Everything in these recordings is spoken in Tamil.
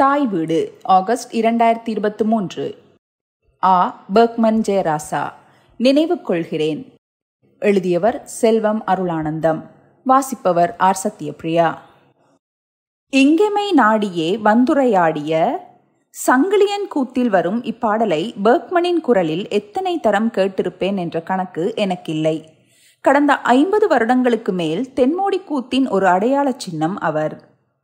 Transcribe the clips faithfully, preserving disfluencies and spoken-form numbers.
தாய் வீடு ஆகஸ்ட் இரண்டாயிரத்தி இருபத்தி மூன்று. ஆ. பெர்க்மன் ஜெயராசா. நினைவு கொள்கிறேன். எழுதியவர் செல்வம் அருளானந்தம். வாசிப்பவர் ஆர். சத்யபிரியா. இங்கெமை நாடியே வந்துரையாடிய சங்கிலியன் கூத்தில் வரும் இப்பாடலை பெர்க்மனின் குரலில் எத்தனை தரம் கேட்டிருப்பேன் என்ற கணக்கு எனக்கில்லை. கடந்த ஐம்பது வருடங்களுக்கு மேல் தென்மோடி கூத்தின் ஒரு அடையாள சின்னம் அவர்.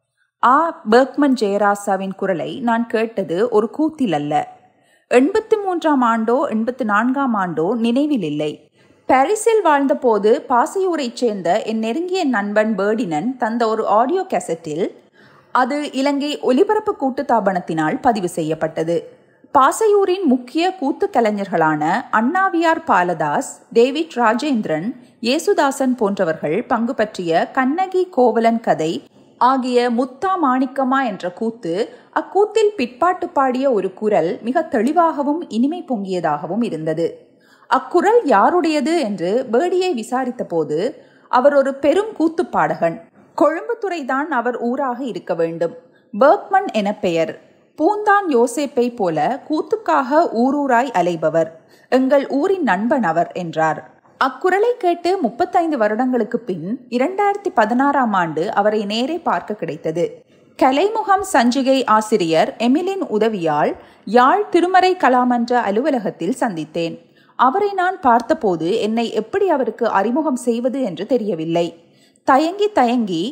ஆ. பெர்க்மன் ஜெயராசாவின் குரலை நான் கேட்டது ஒரு கூத்தில் அல்ல. எண்பத்தி மூன்றாம் ஆண்டோ எண்பத்தி நான்காம் ஆண்டோ நினைவில் இல்லை. பாரிஸில் வாழ்ந்தபோது பாசையூரைச் சேர்ந்த என் நெருங்கிய நண்பன் பேர்டினன் தந்த ஒரு ஆடியோ கேசட்டில் அது இலங்கை ஒலிபரப்பு கூட்டுத்தாபனத்தினால் பதிவு செய்யப்பட்டது. பாசையூரின் முக்கிய கூத்து கலைஞர்களான அண்ணாவியார் பாலதாஸ், டேவிட் ராஜேந்திரன், ஏசுதாசன் போன்றவர்கள் பங்கு பற்றிய கண்ணகி கோவலன் கதை ஆகிய முத்தா மாணிக்கமா என்ற கூத்து. அக்கூத்தில் பிற்பாட்டு பாடிய ஒரு குரல் மிக தெளிவாகவும் இனிமை பொங்கியதாகவும் இருந்தது. அக்குரல் யாருடையது என்று பேடியை விசாரித்த போது அவர் ஒரு பெரும் கூத்து பாடகன், கொழும்புத்துறைதான் அவர் ஊராக இருக்க வேண்டும். பெர்க்மன் என பெயர். பூந்தான் யோசேப்பை போல கூத்துக்காக ஊரூராய் அலைபவர். எங்கள் ஊரின் நண்பன் அவர் என்றார். அக்குரலை கேட்டு முப்பத்தைந்து வருடங்களுக்கு பின் இரண்டாயிரத்தி பதினாறாம் ஆண்டு அவரை நேரே பார்க்க கிடைத்தது. கலைமுகம் சஞ்சிகை ஆசிரியர் எமிலின் உதவியால் யாழ் திருமறை கலாமன்ற அலுவலகத்தில் சந்தித்தேன். அவரை நான் பார்த்தபோது என்னை எப்படி அவருக்கு அறிமுகம் செய்வது என்று தெரியவில்லை. தயங்கி தயங்கி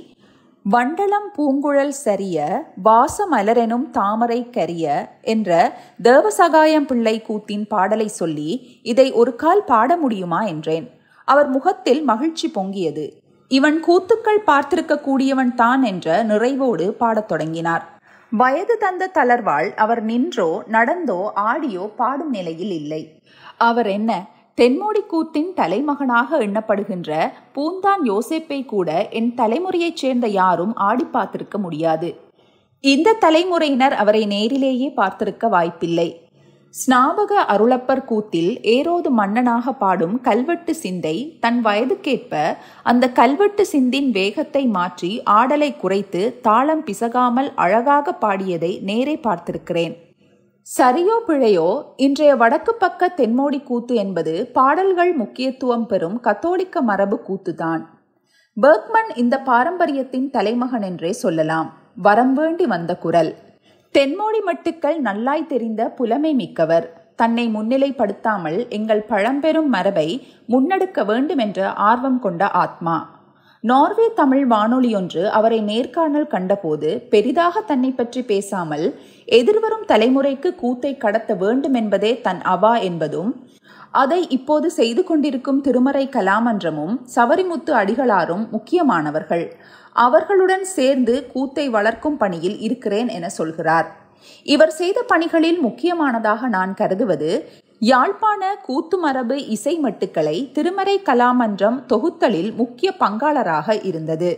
வண்டலம் பூங்குழல் சரிய வாசமலரெனும் தாமரை கரிய என்ற தேவசகாயம் பிள்ளை கூத்தின் பாடலை சொல்லி இதை ஒரு கால் பாட முடியுமா என்றேன். அவர் முகத்தில் மகிழ்ச்சி பொங்கியது. இவன் கூத்துக்கள் பார்த்திருக்க கூடியவன் தான் என்ற நிறைவோடு பாடத் தொடங்கினார். வயது தந்த தளர்வாள் அவர் நின்றோ நடந்தோ ஆடியோ பாடும் நிலையில் இல்லை. அவர் என்ன தென்மோடி கூத்தின் தலைமகனாக எண்ணப்படுகின்ற பூந்தான் யோசேப்பை கூட என் தலைமுறையைச் சேர்ந்த யாரும் ஆடி பார்த்திருக்க முடியாது. இந்த தலைமுறையினர் அவரை நேரிலேயே பார்த்திருக்க வாய்ப்பில்லை. ஸ்நாபக அருளப்பர் கூத்தில் ஏரோது மன்னனாக பாடும் கல்வெட்டு சிந்தை தன் வயதுக்கேற்ப அந்த கல்வெட்டு சிந்தின் வேகத்தை மாற்றி ஆடலை குறைத்து தாளம் பிசகாமல் அழகாக பாடியதை நேரே பார்த்திருக்கிறேன். சரியோ பிழையோ, இன்றைய வடக்கு பக்க தென்மோடி கூத்து என்பது பாடல்கள் முக்கியத்துவம் பெறும் கத்தோலிக்க மரபு கூத்துதான். பெர்க்மன் இந்த பாரம்பரியத்தின் தலைமகன் என்றே சொல்லலாம். வரம் வேண்டி வந்த குரல். தென்மோடி மட்டுக்கள் நல்லாய் தெரிந்த புலமை மிக்கவர். தன்னை முன்னிலைப்படுத்தாமல் எங்கள் பழம்பெரும் மரபை முன்னெடுக்க வேண்டும் என்ற ஆர்வம் கொண்ட ஆத்மா. நார்வே தமிழ் வானொலியொன்று அவரை நேர்காணல் கண்டபோது பெரிதாக தன்னை பற்றி பேசாமல் எதிர்வரும் தலைமுறைக்கு கூத்தை கடத்த வேண்டும் என்பதே தன் அவா என்பதும், அதை இப்போது செய்து கொண்டிருக்கும் திருமறை கலாமன்றமும் சவரிமுத்து அடிகளாரும் முக்கியமானவர்கள். அவர்களுடன் சேர்ந்து கூத்தை வளர்க்கும் பணியில் இருக்கிறேன் என சொல்கிறார். இவர் செய்த பணிகளில் முக்கியமானதாக நான் கருதுவது யாழ்ப்பாண கூத்து மரபு இசை மட்டுக்களை திருமறை கலாமன்றம் தொகுத்தலில் முக்கிய பங்காளராக இருந்தது.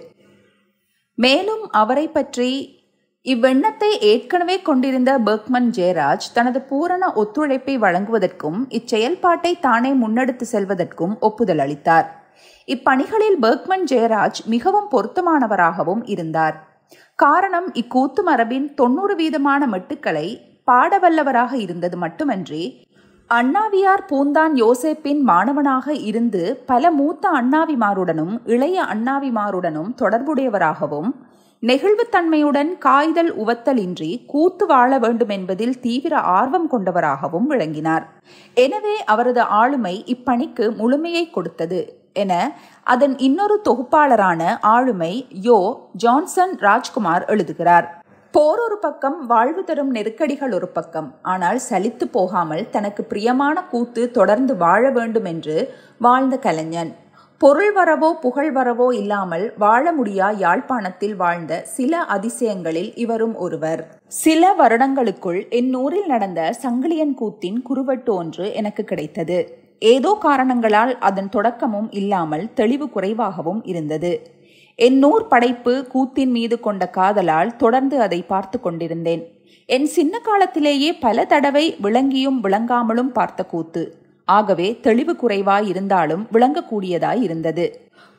மேலும் அவரை பற்றி இவ்வெண்ணத்தை ஏற்கனவே கொண்டிருந்த பெர்க்மன் ஜெயராஜ் தனது பூரண ஒத்துழைப்பை வழங்குவதற்கும் இச்செயல்பாட்டை தானே முன்னெடுத்து செல்வதற்கும் ஒப்புதல் அளித்தார். இப்பணிகளில் பெர்க்மன் ஜெயராஜ் மிகவும் பொருத்தமானவராகவும் இருந்தார். காரணம், இக்கூத்து மரபின் தொன்னூறு வீதமான மெட்டுக்களை பாடவல்லவராக இருந்தது மட்டுமன்றி அண்ணாவியார் பூந்தான் யோசேப்பின் மாணவனாக இருந்து பல மூத்த அண்ணாவிமாருடனும் இளைய அண்ணாவிமாருடனும் தொடர்புடையவராகவும் நெகிழ்வுத்தன்மையுடன் காய்தல் உவத்தல் இன்றி கூத்து வாழ வேண்டும் என்பதில் தீவிர ஆர்வம் கொண்டவராகவும் விளங்கினார். எனவே அவரது ஆளுமை இப்பணிக்கு முழுமையை கொடுத்தது என அதன் இன்னொரு தொகுப்பாளரான ஆளுமை யோ ஜான்சன் ராஜ்குமார் எழுதுகிறார். போர் ஒரு பக்கம், வாழ்வு தரும் நெருக்கடிகள் ஒரு பக்கம். ஆனால் சலித்து போகாமல் தனக்கு பிரியமான கூத்து தொடர்ந்து வாழ வேண்டும் என்று வாழ்ந்த கலைஞன். பொருள் வரவோ புகழ் வரவோ இல்லாமல் வாழ முடியா யாழ்ப்பாணத்தில் வாழ்ந்த சில அதிசயங்களில் இவரும் ஒருவர். சில வருடங்களுக்குள் என் ஊரில் நடந்த சங்கிலியன் கூத்தின் குறுவட்டு ஒன்று எனக்கு கிடைத்தது. ஏதோ காரணங்களால் அதன் தொடக்கமும் இல்லாமல் தெளிவு குறைவாகவும் இருந்தது. என் நூர் படைப்பு கூத்தின் மீது கொண்ட காதலால் தொடர்ந்து அதை பார்த்து கொண்டிருந்தேன். என் சின்ன காலத்திலேயே பல தடவை விளங்கியும் விளங்காமலும் பார்த்த கூத்து. ஆகவே தெளிவு குறைவாய் இருந்தாலும் விளங்கக்கூடியதாய் இருந்தது.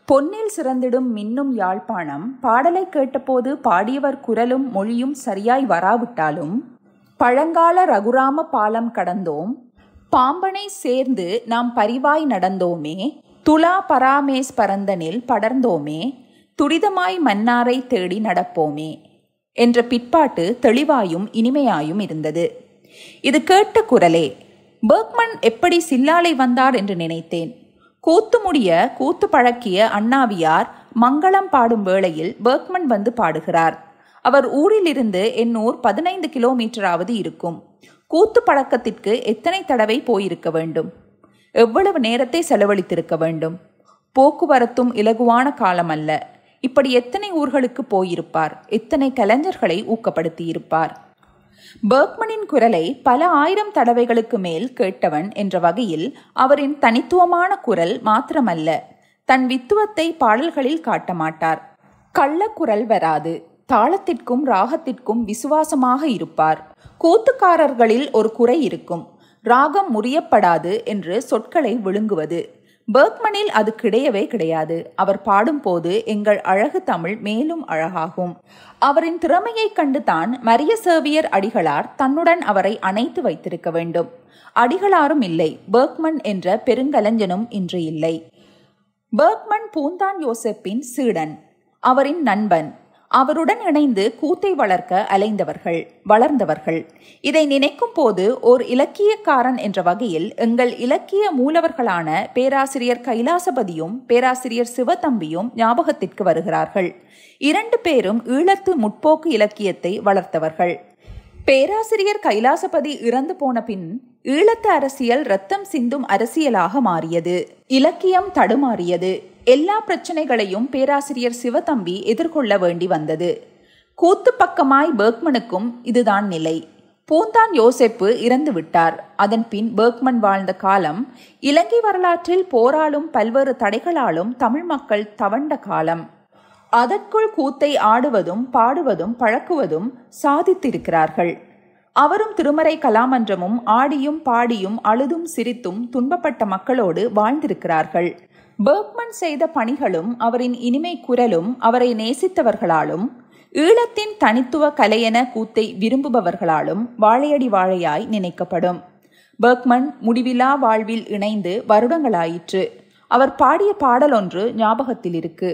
பொன்னில் சிறந்திடும் மின்னும் யாழ்ப்பாணம் பாடலை கேட்டபோது பாடியவர் குரலும் மொழியும் சரியாய் வராவிட்டாலும், பழங்கால ரகுராம பாலம் கடந்தோம், பாம்பனை சேர்ந்து நாம் பரிவாய் நடந்தோமே, துலா பராமேஸ் பரந்தனில் படர்ந்தோமே, துரிதமாய் மன்னாரை தேடி நடப்போமே என்ற பிற்பாட்டு தெளிவாயும் இனிமையாயும் இருந்தது. இது கேட்ட குரலே. பெர்க்மன் எப்படி சில்லாலை வந்தார் என்று நினைத்தேன். கூத்து முடிய கூத்து பழக்கிய அண்ணாவியார் மங்களம் பாடும் வேளையில் பெர்க்மன் வந்து பாடுகிறார். அவர் ஊரிலிருந்து என் ஊர் பதினைந்து கிலோமீட்டராவது இருக்கும். கூத்து பழக்கத்திற்கு எத்தனை தடவை போயிருக்க வேண்டும்? எவ்வளவு நேரத்தை செலவழித்திருக்க வேண்டும்? போக்குவரத்தும் இலகுவான காலம் அல்ல. இப்படி எத்தனை ஊர்களுக்கு போயிருப்பார்? எத்தனை கலைஞர்களை ஊக்கப்படுத்தியிருப்பார்? பெர்க்மனின் குரலை பல ஆயிரம் தடவைகளுக்கு மேல் கேட்டவன் என்ற வகையில் அவரின் தனித்துவமான குரல் மாத்திரமல்ல, தன் வித்துவத்தை பாடல்களில் காட்ட மாட்டார். கள்ளக்குரல் வராது. தாளத்திற்கும் ராகத்திற்கும் விசுவாசமாக இருப்பார். கூத்துக்காரர்களில் ஒரு குறை இருக்கும், ராகம் முறியப்படாது என்று சொற்களை விழுங்குவது. பெர்க்மனில் அது கிடையவே கிடையாது. அவர் பாடும்போது எங்கள் அழகு தமிழ் மேலும் அழகாகும். அவரின் திறமையை கண்டுதான் மரிய சேவியர் அடிகளார் தன்னுடன் அவரை அணைத்து வைத்திருக்க வேண்டும். அடிகளாரும் இல்லை, பெர்க்மன் என்ற பெருங்கலைஞனும் இன்று இல்லை. பெர்க்மன் பூந்தான் யோசப்பின் சீடன், அவரின் நண்பன். அவருடன் இணைந்து கூத்தை வளர்க்க அலைந்தவர்கள், வளர்ந்தவர்கள். இதை நினைக்கும் போது ஓர் இலக்கியக்காரன் என்ற வகையில் எங்கள் இலக்கிய மூலவர்களான பேராசிரியர் கைலாசபதியும் பேராசிரியர் சிவத்தம்பியும் ஞாபகத்திற்கு வருகிறார்கள். இரண்டு பேரும் ஈழத்து முற்போக்கு இலக்கியத்தை வளர்த்தவர்கள். பேராசிரியர் கைலாசபதி இறந்து போன பின் ஈழத்து அரசியல் இரத்தம் சிந்தும் அரசியலாக மாறியது. இலக்கியம் தடுமாறியது. எல்லா பிரச்சனைகளையும் பேராசிரியர் சிவத்தம்பி எதிர்கொள்ள வேண்டி வந்தது. கூத்து பக்கமாய் பெர்க்மனுக்கும் இதுதான் நிலை. பூந்தான் யோசேப்பு இறந்து விட்டார். அதன் பின் பெர்க்மன் வாழ்ந்த காலம் இலங்கை வரலாற்றில் போராலும் பல்வேறு தடைகளாலும் தமிழ் மக்கள் தவண்ட காலம். அதற்குள் கூத்தை ஆடுவதும் பாடுவதும் பழக்குவதும் சாதித்திருக்கிறார்கள். அவரும் திருமறை கலாமன்றமும் ஆடியும் பாடியும் அழுதும் சிரித்தும் துன்பப்பட்ட மக்களோடு வாழ்ந்திருக்கிறார்கள். பெர்க்மன் செய்த பணிகளும் அவரின் இனிமை குரலும் அவரை நேசித்தவர்களாலும் ஈழத்தின் தனித்துவ கலையென கூத்தை விரும்புபவர்களாலும் வாழையடி வாழையாய் நினைக்கப்படும். பெர்க்மன் முடிவிலா வாழ்வில் இணைந்து வருடங்களாயிற்று. அவர் பாடிய பாடல் ஒன்று ஞாபகத்தில் இருக்கு.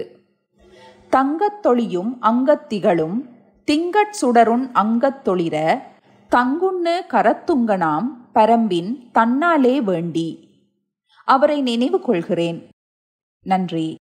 தங்கத் தொழியும் அங்கத்திகளும் திங்கட் சுடருன் அங்கத்தொளிர தங்குண்ணு கரத்துங்கனாம் பரம்பின் தன்னாலே வேண்டி. அவரை நினைவு கொள்கிறேன். நன்றி.